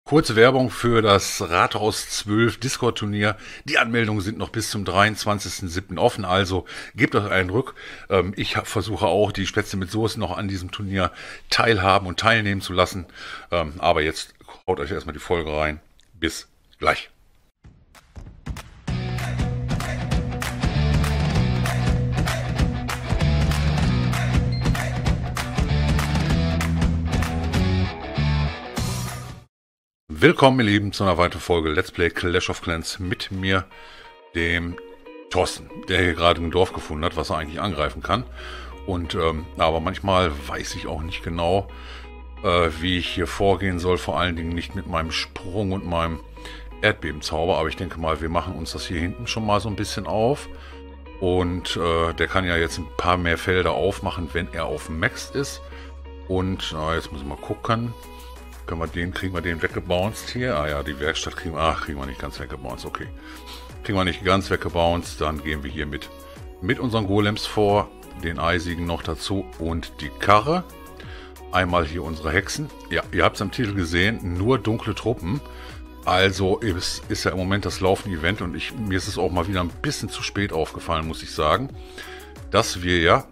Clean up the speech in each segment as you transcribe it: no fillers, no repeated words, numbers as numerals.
Kurze Werbung für das Rathaus 12 Discord-Turnier. Die Anmeldungen sind noch bis zum 23.07. offen, also gebt euch einen Rück. Ich versuche auch, die Spätzle mit Soße noch an diesem Turnier teilhaben und teilnehmen zu lassen. Aber jetzt haut euch erstmal die Folge rein. Bis gleich. Willkommen, ihr Lieben, zu einer weiteren Folge Let's Play Clash of Clans mit mir, dem Thorsten, der hier gerade ein Dorf gefunden hat, was er eigentlich angreifen kann. Und aber manchmal weiß ich auch nicht genau, wie ich hier vorgehen soll, vor allen Dingen nicht mit meinem Sprung und meinem Erdbebenzauber. Aber ich denke mal, wir machen uns das hier hinten schon mal so ein bisschen auf. Und der kann ja jetzt ein paar mehr Felder aufmachen, wenn er auf Max ist. Und jetzt müssen wir mal gucken. Kriegen wir den weggebounced hier? Ah ja, die Werkstatt kriegen wir nicht ganz weggebounced, okay. Kriegen wir nicht ganz weggebounced, dann gehen wir hier mit unseren Golems vor, den eisigen noch dazu und die Karre. Einmal hier unsere Hexen. Ja, ihr habt es am Titel gesehen, nur dunkle Truppen. Also ist ja im Moment das laufende Event und mir ist es auch mal wieder ein bisschen zu spät aufgefallen, muss ich sagen, dass wir ja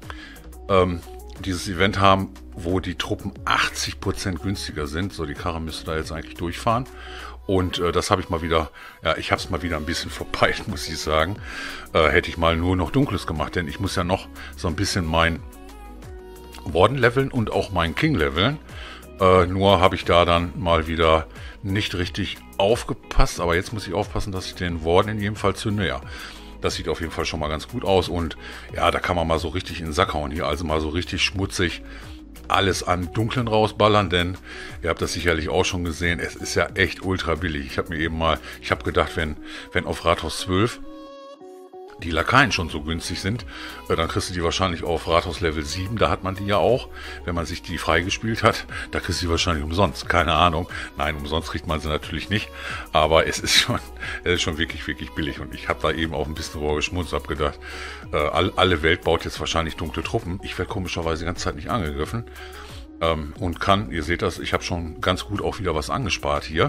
dieses Event haben, wo die Truppen 80% günstiger sind. So, die Karre müsste da jetzt eigentlich durchfahren. Und das habe ich mal wieder, ja, ich habe es mal wieder ein bisschen verpeilt, muss ich sagen. Hätte ich mal nur noch Dunkles gemacht, denn ich muss ja noch so ein bisschen mein Warden leveln und auch meinen King leveln. Nur habe ich da dann mal wieder nicht richtig aufgepasst. Aber jetzt muss ich aufpassen, dass ich den Warden in jedem Fall zünde. Ja, das sieht auf jeden Fall schon mal ganz gut aus. Und ja, da kann man mal so richtig in den Sack hauen hier. Also mal so richtig schmutzig alles an Dunklen rausballern, denn ihr habt das sicherlich auch schon gesehen, es ist ja echt ultra billig. Ich habe gedacht, wenn auf Rathaus 12 die Lakaien schon so günstig sind, dann kriegst du die wahrscheinlich auf Rathaus Level 7, da hat man die ja auch, wenn man sich die freigespielt hat, da kriegst du die wahrscheinlich umsonst, keine Ahnung. Nein, umsonst kriegt man sie natürlich nicht, aber es ist schon wirklich, wirklich billig und ich habe da eben auch ein bisschen roher geschmutzt, habe gedacht, alle Welt baut jetzt wahrscheinlich dunkle Truppen, ich werde komischerweise die ganze Zeit nicht angegriffen und ihr seht das, ich habe schon ganz gut auch wieder was angespart hier.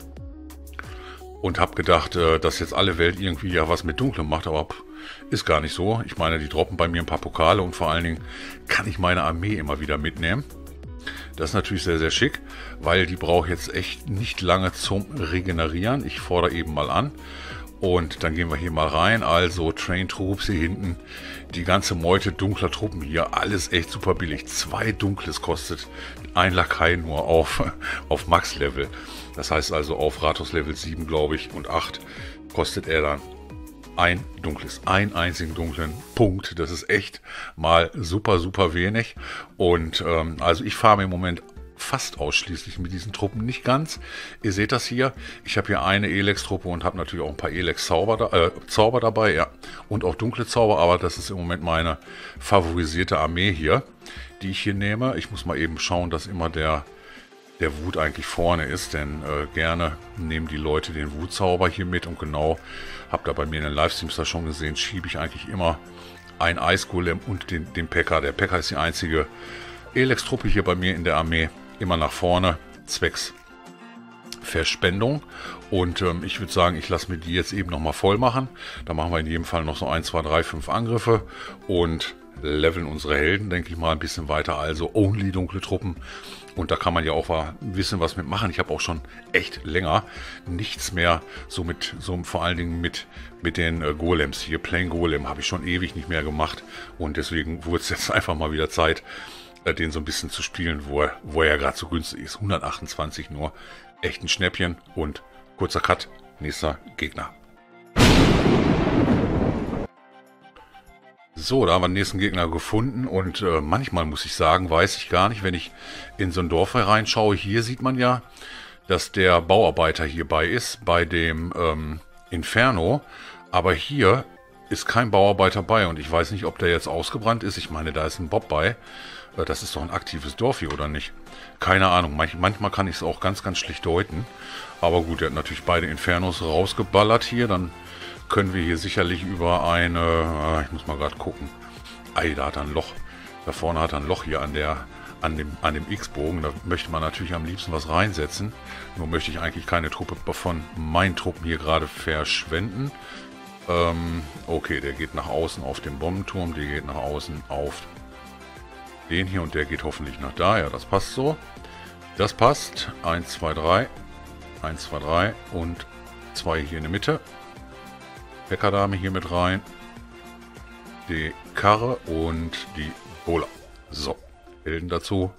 Und habe gedacht, dass jetzt alle Welt irgendwie ja was mit Dunklem macht, aber ist gar nicht so. Ich meine, die droppen bei mir ein paar Pokale und vor allen Dingen kann ich meine Armee immer wieder mitnehmen. Das ist natürlich sehr, sehr schick, weil die braucht jetzt echt nicht lange zum Regenerieren. Ich fordere eben mal an und dann gehen wir hier mal rein. Also Train Troops hier hinten, die ganze Meute dunkler Truppen hier, alles echt super billig. 2 Dunkles kostet ein Lakai nur auf Max-Level. Das heißt also auf Rathaus Level 7, glaube ich, und 8 kostet er dann ein Dunkles, einen einzigen dunklen Punkt. Das ist echt mal super, super wenig. Und also ich farme im Moment fast ausschließlich mit diesen Truppen, nicht ganz. Ihr seht das hier. Ich habe hier eine Elex-Truppe und habe natürlich auch ein paar Elex-Zauber dabei, ja. Und auch dunkle Zauber, aber das ist im Moment meine favorisierte Armee hier, die ich hier nehme. Ich muss mal eben schauen, dass immer der Wut eigentlich vorne ist, denn gerne nehmen die Leute den Wutzauber hier mit und genau, habt ihr bei mir in den Livestreams da schon gesehen, schiebe ich eigentlich immer ein Eisgolem und den P.E.K.K.A. Der P.E.K.K.A. ist die einzige Elex-Truppe hier bei mir in der Armee, immer nach vorne, zwecks Verspendung und ich würde sagen, ich lasse mir die jetzt eben nochmal voll machen. Da machen wir in jedem Fall noch so 1, 2, 3, 5 Angriffe und leveln unsere Helden, denke ich mal, ein bisschen weiter, also only dunkle Truppen. Und da kann man ja auch ein bisschen was mitmachen. Ich habe auch schon echt länger nichts mehr vor allen Dingen mit den Golems hier. Plain Golem habe ich schon ewig nicht mehr gemacht. Und deswegen wurde es jetzt einfach mal wieder Zeit, den so ein bisschen zu spielen, wo er ja gerade so günstig ist. 128 nur. Echt ein Schnäppchen. Und kurzer Cut. Nächster Gegner. So, da haben wir den nächsten Gegner gefunden und manchmal muss ich sagen, weiß ich gar nicht, wenn ich in so ein Dorf reinschaue, hier sieht man ja, dass der Bauarbeiter hierbei ist, bei dem Inferno, aber hier ist kein Bauarbeiter bei und ich weiß nicht, ob der jetzt ausgebrannt ist. Ich meine, da ist ein Bob bei, das ist doch ein aktives Dorf hier, oder nicht? Keine Ahnung, manchmal kann ich es auch ganz, ganz schlecht deuten, aber gut, er hat natürlich beide Infernos rausgeballert hier, dann können wir hier sicherlich über ich muss mal gerade gucken. Da hat er ein Loch. Da vorne hat er ein Loch hier an an dem X-Bogen. Da möchte man natürlich am liebsten was reinsetzen. Nur möchte ich eigentlich keine Truppe von meinen Truppen hier gerade verschwenden. Okay, der geht nach außen auf den Bombenturm, der geht nach außen auf den hier und der geht hoffentlich nach da. Ja, das passt so. Das passt. 1, 2, 3. 1, 2, 3 und 2 hier in der Mitte. Bäckerdame hier mit rein. Die Karre und die Bola. So, Helden dazu.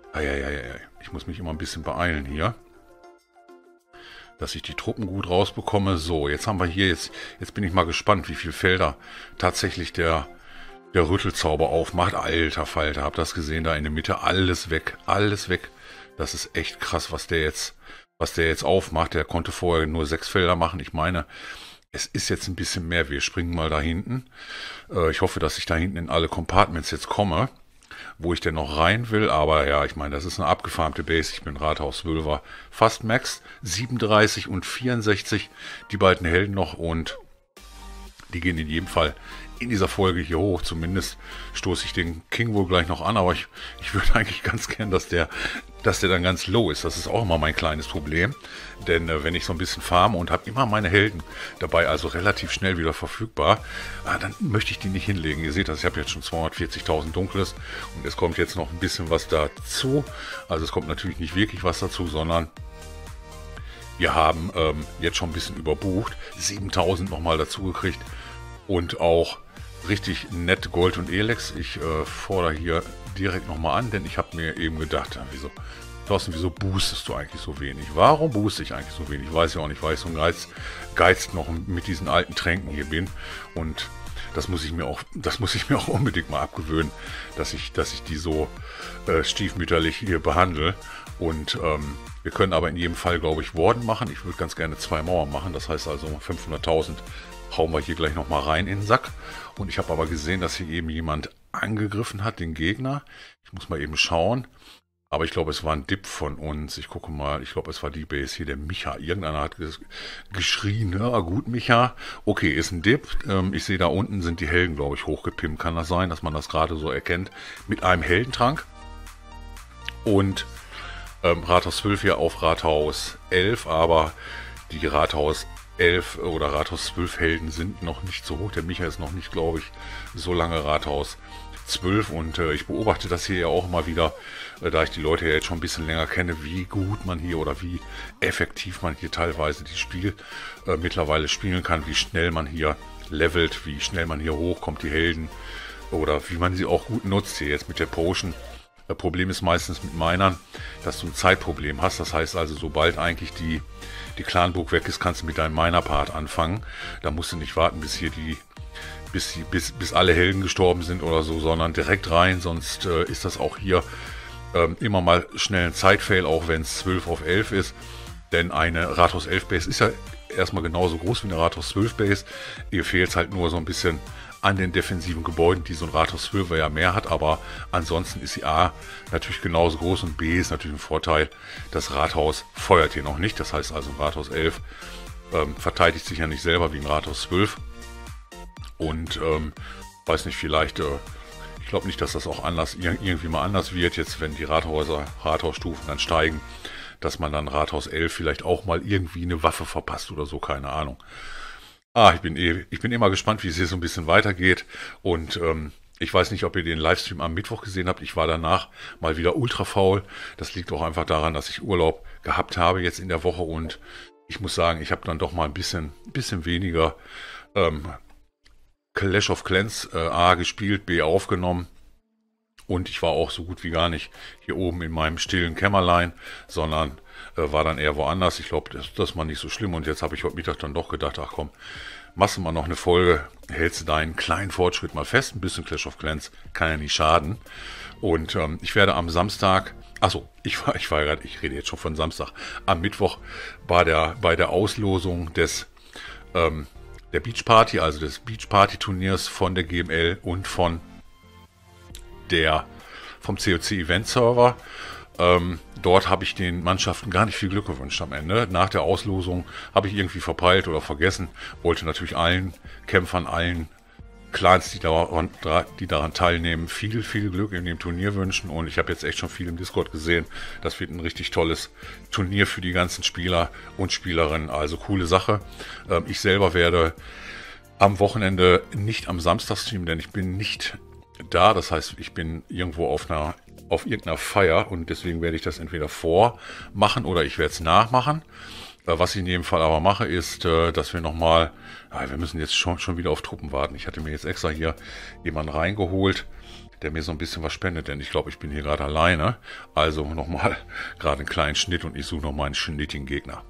Ich muss mich immer ein bisschen beeilen hier, dass ich die Truppen gut rausbekomme. So, jetzt haben wir hier, jetzt bin ich mal gespannt, wie viele Felder tatsächlich der Rüttelzauber aufmacht. Alter Falter, habt das gesehen, da in der Mitte, alles weg, alles weg. Das ist echt krass, was der jetzt aufmacht. Der konnte vorher nur 6 Felder machen. Ich meine, es ist jetzt ein bisschen mehr. Wir springen mal da hinten. Ich hoffe, dass ich da hinten in alle Compartments jetzt komme, wo ich denn noch rein will. Aber ja, ich meine, das ist eine abgefarmte Base. Ich bin Rathaus Wülver fast Max. 37 und 64. Die beiden Helden noch und die gehen in jedem Fall in dieser Folge hier hoch. Zumindest stoße ich den King wohl gleich noch an. Aber ich würde eigentlich ganz gern, dass der dann ganz low ist. Das ist auch immer mein kleines Problem. Denn wenn ich so ein bisschen farme und habe immer meine Helden dabei, also relativ schnell wieder verfügbar, dann möchte ich die nicht hinlegen. Ihr seht das, ich habe jetzt schon 240.000 Dunkles und es kommt jetzt noch ein bisschen was dazu. Also es kommt natürlich nicht wirklich was dazu, sondern wir haben jetzt schon ein bisschen überbucht. 7.000 nochmal dazu gekriegt und auch richtig nett Gold und Elex. Ich fordere hier direkt nochmal an, denn ich habe mir eben gedacht, Thorsten, wieso boostest du eigentlich so wenig? Warum booste ich eigentlich so wenig? Weiß ja auch nicht, weil ich so ein Geiz noch mit diesen alten Tränken hier bin. Und das muss ich mir auch unbedingt mal abgewöhnen, dass ich die so stiefmütterlich hier behandle. Und wir können aber in jedem Fall, glaube ich, Warden machen. Ich würde ganz gerne 2 Mauern machen. Das heißt also 500.000 hauen wir hier gleich nochmal rein in den Sack. Und ich habe aber gesehen, dass hier eben jemand angegriffen hat, den Gegner. Ich muss mal eben schauen. Aber ich glaube, es war ein Dip von uns. Ich gucke mal, ich glaube, es war die Base hier, der Micha. Irgendeiner hat geschrien, ja gut, Micha. Okay, ist ein Dip. Ich sehe, da unten sind die Helden, glaube ich, hochgepimpt. Kann das sein, dass man das gerade so erkennt? Mit einem Heldentrank. Und Rathaus 12 hier auf Rathaus 11, aber die Rathaus 11 oder Rathaus 12 Helden sind noch nicht so hoch. Der Micha ist noch nicht, glaube ich, so lange Rathaus 12 und ich beobachte das hier ja auch immer wieder, da ich die Leute ja jetzt schon ein bisschen länger kenne, wie gut man hier oder wie effektiv man hier teilweise das Spiel mittlerweile spielen kann, wie schnell man hier levelt, wie schnell man hier hochkommt, die Helden, oder wie man sie auch gut nutzt hier jetzt mit der Potion. Das Problem ist meistens mit Minern, dass du ein Zeitproblem hast. Das heißt also, sobald eigentlich die Clanburg weg ist, kannst du mit deinem Miner-Part anfangen. Da musst du nicht warten, bis alle Helden gestorben sind oder so, sondern direkt rein. Sonst ist das auch hier immer mal schnell ein Zeitfail, auch wenn es 12 auf 11 ist. Denn eine Rathaus 11 Base ist ja erstmal genauso groß wie eine Rathaus 12 Base. Ihr fehlt halt nur so ein bisschen an den defensiven Gebäuden, die so ein Rathaus 12 ja mehr hat, aber ansonsten ist die A natürlich genauso groß und B ist natürlich ein Vorteil, das Rathaus feuert hier noch nicht, das heißt also ein Rathaus 11 verteidigt sich ja nicht selber wie ein Rathaus 12 und weiß nicht, vielleicht, ich glaube nicht, dass das auch irgendwie mal anders wird, jetzt wenn die Rathausstufen dann steigen, dass man dann Rathaus 11 vielleicht auch mal irgendwie eine Waffe verpasst oder so, keine Ahnung. Ich bin immer gespannt, wie es hier so ein bisschen weitergeht und ich weiß nicht, ob ihr den Livestream am Mittwoch gesehen habt. Ich war danach mal wieder ultra faul. Das liegt auch einfach daran, dass ich Urlaub gehabt habe jetzt in der Woche und ich muss sagen, ich habe dann doch mal ein bisschen weniger Clash of Clans A gespielt, B aufgenommen. Und ich war auch so gut wie gar nicht hier oben in meinem stillen Kämmerlein, sondern war dann eher woanders. Ich glaube, das war nicht so schlimm. Und jetzt habe ich heute Mittag dann doch gedacht, ach komm, machst du mal noch eine Folge, hältst du deinen kleinen Fortschritt mal fest. Ein bisschen Clash of Clans kann ja nicht schaden. Und ich werde am Samstag, ich rede jetzt schon von Samstag, am Mittwoch bei der Auslosung der Beach Party, also des Beach Party Turniers von der GML und vom COC Event Server. Dort habe ich den Mannschaften gar nicht viel Glück gewünscht am Ende. Nach der Auslosung habe ich irgendwie verpeilt oder vergessen. Wollte natürlich allen Kämpfern, allen Clans, die daran teilnehmen, viel, viel Glück in dem Turnier wünschen. Und ich habe jetzt echt schon viel im Discord gesehen. Das wird ein richtig tolles Turnier für die ganzen Spieler und Spielerinnen. Also coole Sache. Ich selber werde am Wochenende nicht am Samstag streamen, denn ich bin nicht da. Das heißt, ich bin irgendwo auf irgendeiner Feier und deswegen werde ich das entweder vormachen oder ich werde es nachmachen. Was ich in jedem Fall aber mache, ist, dass wir nochmal, wir müssen jetzt schon wieder auf Truppen warten. Ich hatte mir jetzt extra hier jemanden reingeholt, der mir so ein bisschen was spendet, denn ich glaube, ich bin hier gerade alleine. Also nochmal gerade einen kleinen Schnitt und ich suche nochmal einen schnittigen Gegner.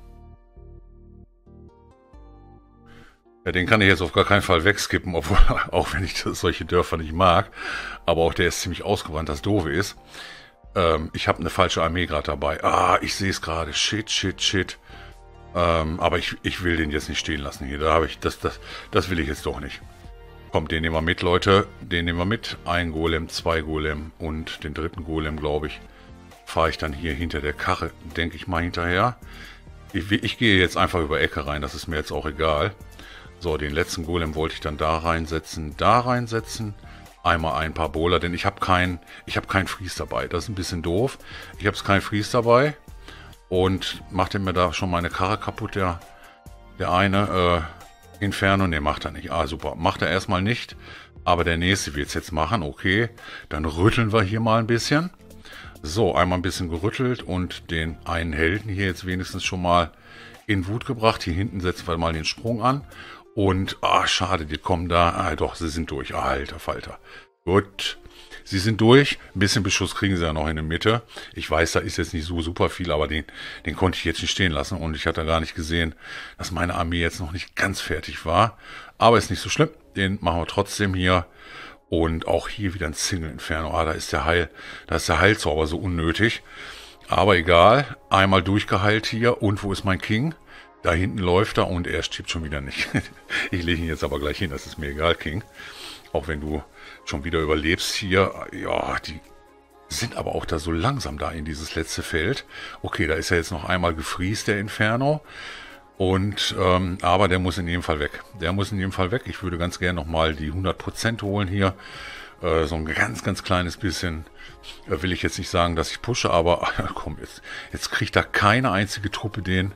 Ja, den kann ich jetzt auf gar keinen Fall wegskippen, obwohl, auch wenn ich solche Dörfer nicht mag. Aber auch der ist ziemlich ausgewandt, das Doofe ist. Ich habe eine falsche Armee gerade dabei. Ich sehe es gerade. Shit. Aber ich will den jetzt nicht stehen lassen hier. Das will ich jetzt doch nicht. Kommt, den nehmen wir mit, Leute. Den nehmen wir mit. Ein Golem, 2 Golem und den dritten Golem, glaube ich, fahre ich dann hier hinter der Karre, denke ich mal, hinterher. Ich gehe jetzt einfach über Ecke rein. Das ist mir jetzt auch egal. So, den letzten Golem wollte ich dann da reinsetzen. Einmal ein paar Bowler, denn ich habe kein Fries dabei. Das ist ein bisschen doof. Ich habe kein Fries dabei. Und macht er mir da schon meine Karre kaputt, der eine Inferno? Ne, macht er nicht. Super. Macht er erstmal nicht. Aber der nächste wird es jetzt machen. Okay. Dann rütteln wir hier mal ein bisschen. So, einmal ein bisschen gerüttelt und den einen Helden hier jetzt wenigstens schon mal in Wut gebracht. Hier hinten setzen wir mal den Sprung an. Und, schade, die kommen da. Doch, sie sind durch. Alter Falter. Gut. Sie sind durch. Ein bisschen Beschuss kriegen sie ja noch in der Mitte. Ich weiß, da ist jetzt nicht so super viel, aber den konnte ich jetzt nicht stehen lassen. Und ich hatte gar nicht gesehen, dass meine Armee jetzt noch nicht ganz fertig war. Aber ist nicht so schlimm. Den machen wir trotzdem hier. Und auch hier wieder ein Single Inferno. Da ist der Heilzauber so unnötig. Aber egal. Einmal durchgeheilt hier. Und wo ist mein King? Da hinten läuft er und er stirbt schon wieder nicht. Ich lege ihn jetzt aber gleich hin. Das ist mir egal, King. Auch wenn du schon wieder überlebst hier. Ja, die sind aber auch da so langsam da in dieses letzte Feld. Okay, da ist ja jetzt noch einmal gefriest, der Inferno. Und, aber der muss in jedem Fall weg. Ich würde ganz gerne nochmal die 100% holen hier. So ein ganz, ganz kleines bisschen will ich jetzt nicht sagen, dass ich pushe, aber komm, jetzt kriegt da keine einzige Truppe den.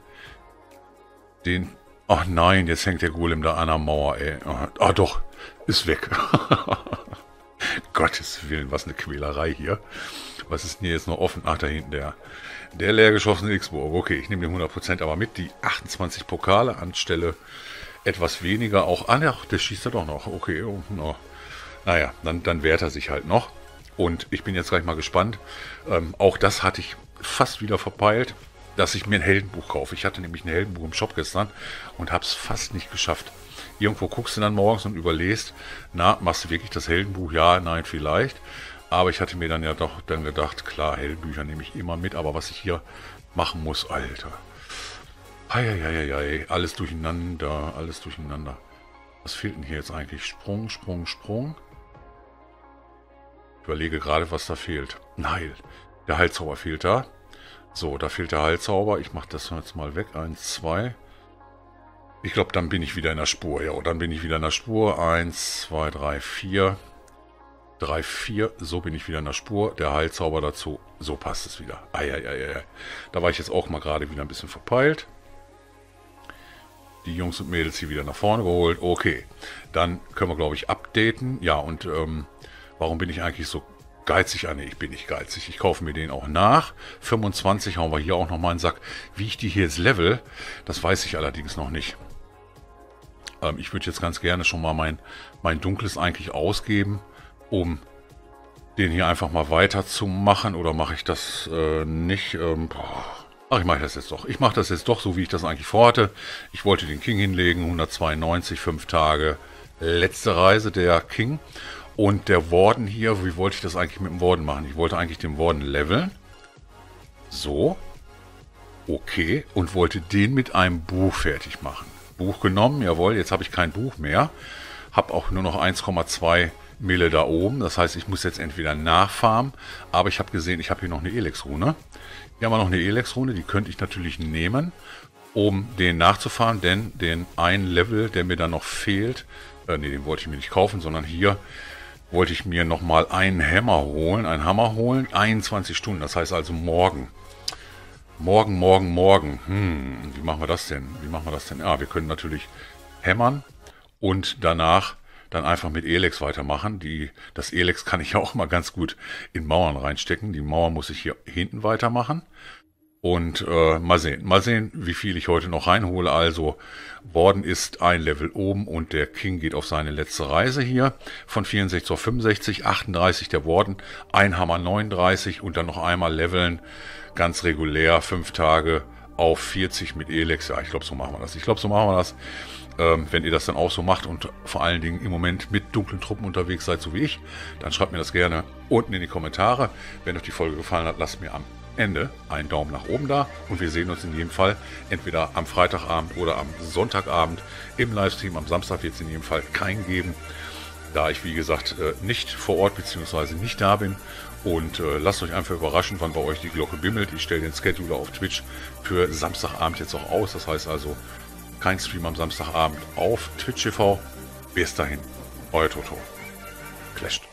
Ach nein, jetzt hängt der Golem da an der Mauer, ey. Doch, ist weg. Gottes Willen, was eine Quälerei hier. Was ist denn hier jetzt noch offen? Da hinten der leer geschossene X-Burg. Okay, ich nehme den 100% aber mit. Die 28 Pokale anstelle etwas weniger auch an. Ja, der schießt er doch noch. Okay, naja, dann wehrt er sich halt noch. Und ich bin jetzt gleich mal gespannt. Auch das hatte ich fast wieder verpeilt, dass ich mir ein Heldenbuch kaufe. Ich hatte nämlich ein Heldenbuch im Shop gestern und habe es fast nicht geschafft. Irgendwo guckst du dann morgens und überlegst, machst du wirklich das Heldenbuch? Ja, nein, vielleicht. Aber ich hatte mir dann ja doch gedacht, klar, Heldenbücher nehme ich immer mit, aber was ich hier machen muss, Alter. Alles durcheinander. Was fehlt denn hier jetzt eigentlich? Sprung. Ich überlege gerade, was da fehlt. Nein, der Heilzauber fehlt da. So, da fehlt der Heilzauber. Ich mache das jetzt mal weg. 1, 2. Ich glaube, dann bin ich wieder in der Spur. Ja, dann bin ich wieder in der Spur. 1, 2, 3, 4. 3, 4. So bin ich wieder in der Spur. Der Heilzauber dazu. So passt es wieder. Da war ich jetzt auch mal gerade wieder ein bisschen verpeilt. Die Jungs und Mädels hier wieder nach vorne geholt. Okay, dann können wir, glaube ich, updaten. Ja, und warum bin ich eigentlich so geizig? Nee, ich bin nicht geizig. Ich kaufe mir den auch nach. 25 hauen wir hier auch nochmal in den Sack. Wie ich die hier jetzt level, das weiß ich allerdings noch nicht. Ich würde jetzt ganz gerne schon mal mein Dunkles eigentlich ausgeben, um den hier einfach mal weiterzumachen. Oder mache ich das nicht? Ich mache das jetzt doch. Ich mache das jetzt doch so, wie ich das eigentlich vorhatte. Ich wollte den King hinlegen. 192, 5 Tage. Letzte Reise der King. Und der Warden hier, wie wollte ich das eigentlich mit dem Warden machen? Ich wollte eigentlich den Warden leveln. So. Okay. Und wollte den mit einem Buch fertig machen. Buch genommen, jawohl. Jetzt habe ich kein Buch mehr. Habe auch nur noch 1,2 Mille da oben. Das heißt, ich muss jetzt entweder nachfarmen. Aber ich habe gesehen, ich habe hier noch eine Elex-Rune. Hier haben wir noch eine Elex-Rune. Die könnte ich natürlich nehmen, um den nachzufahren. Denn den einen Level, der mir dann noch fehlt, Ne, den wollte ich mir nicht kaufen, sondern hier wollte ich mir nochmal einen Hammer holen. 21 Stunden, das heißt also morgen. Morgen. Wie machen wir das denn? Ja, wir können natürlich hämmern und danach dann einfach mit Elex weitermachen. Das Elex kann ich ja auch mal ganz gut in Mauern reinstecken. Die Mauer muss ich hier hinten weitermachen. Und mal sehen, wie viel ich heute noch reinhole. Also Borden ist ein Level oben und der King geht auf seine letzte Reise hier. Von 64 auf 65, 38 der Borden, ein Hammer 39 und dann noch einmal leveln. Ganz regulär, 5 Tage auf 40 mit Elex. Ja, ich glaube, so machen wir das. Wenn ihr das dann auch so macht und vor allen Dingen im Moment mit dunklen Truppen unterwegs seid, so wie ich, dann schreibt mir das gerne unten in die Kommentare. Wenn euch die Folge gefallen hat, lasst mir am Ende einen Daumen nach oben da und wir sehen uns in jedem Fall entweder am Freitagabend oder am Sonntagabend im Livestream. Am Samstag wird es in jedem Fall keinen geben, da ich wie gesagt nicht vor Ort bzw. nicht da bin. Und lasst euch einfach überraschen, wann bei euch die Glocke bimmelt. Ich stelle den Scheduler auf Twitch für Samstagabend jetzt auch aus. Das heißt also kein Stream am Samstagabend auf Twitch TV. Bis dahin, euer Toto. Clasht.